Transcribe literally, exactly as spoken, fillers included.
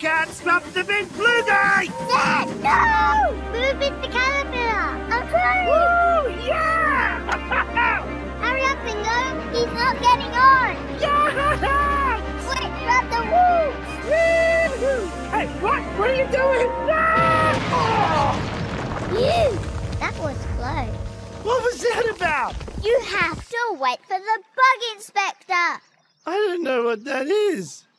can't stop the big blue guy! Dad, no! We've missed the caterpillar. I'm trying. Woo! Yeah! Hurry up, Bingo. He's not getting on. Yeah! Quick, grab the wool. Woo! Hey, what? What are you doing? Ah! Oh! You! That was close. What was that about? You have to wait for the bug inspector. I don't know what that is.